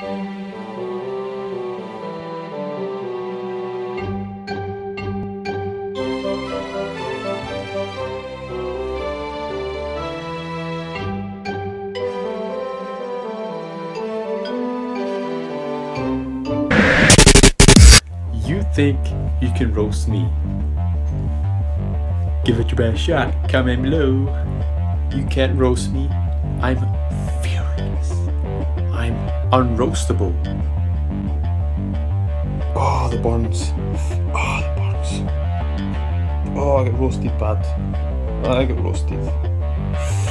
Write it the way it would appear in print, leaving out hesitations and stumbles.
You think you can roast me? Give it your best shot. Comment below. You can't roast me. I'm fearless. I'm unroastable. Oh, the burns. Oh, the burns. Oh, I got roasted bad. I got roasted.